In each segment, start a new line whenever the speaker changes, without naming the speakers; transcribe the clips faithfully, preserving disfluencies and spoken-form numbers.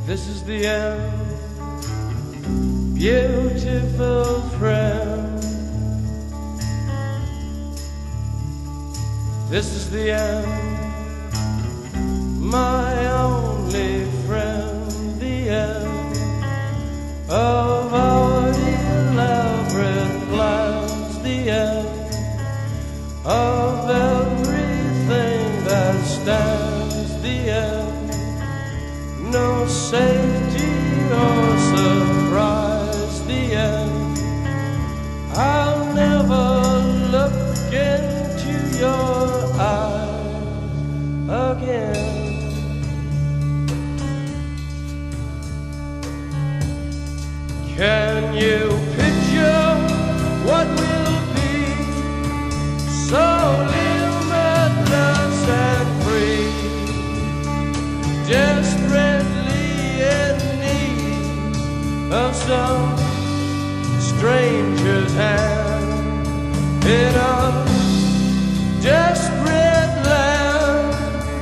This is the end, beautiful friend. This is the end, my only friend. The end of our elaborate plans. The end of everything that stands. The end, no safety or surprise. The end, I'll never look into your eyes again. Can you picture what will be so limitless and free, desperately in need of some stranger's hand in a desperate land?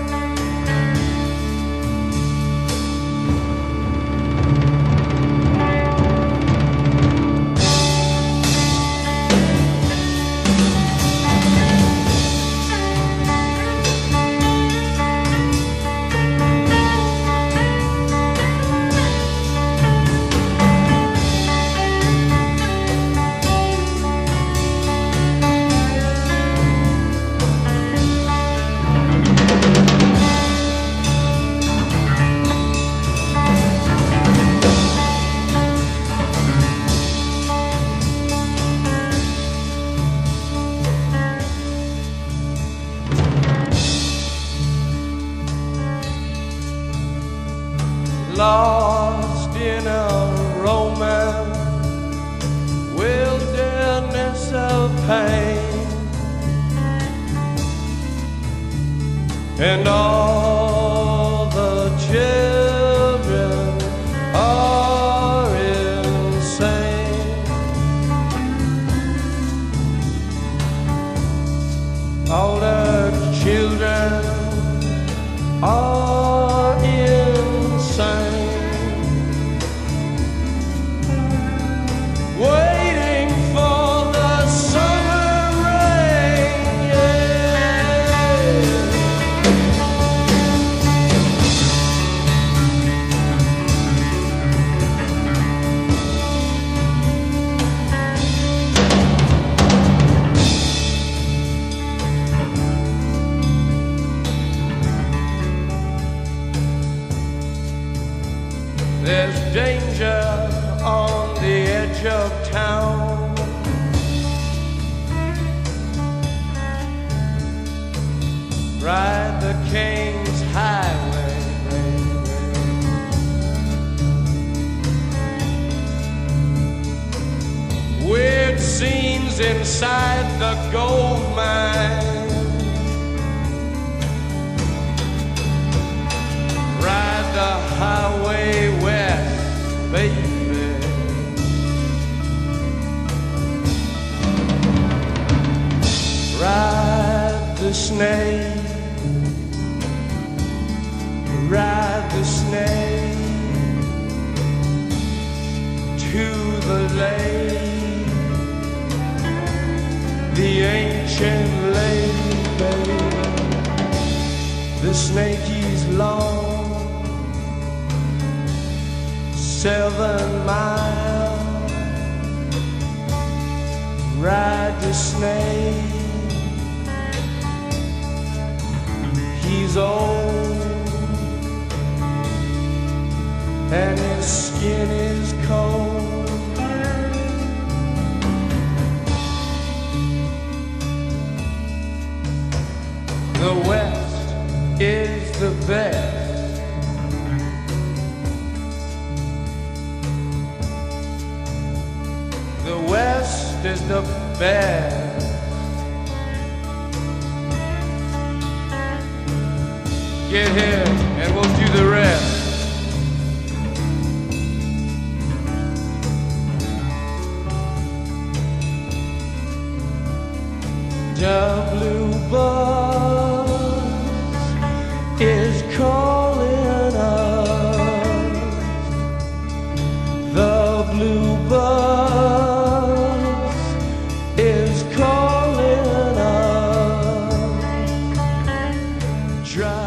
Lost in a romance, wilderness of pain, and all the children are insane. All the children are insane. Waiting for the summer rain, yeah. There's danger on the edge of town. Ride the King's Highway, baby. Weird scenes inside the gold mine. Ride the highway west, baby. Ride the snake, ride the snake to the lake, the ancient lake, baby. The snake is long, seven miles. Ride the snake. He's old and his skin is cold. The West is the best. The West is the best. Get here and we'll do the rest. The blue bus is calling us. dry.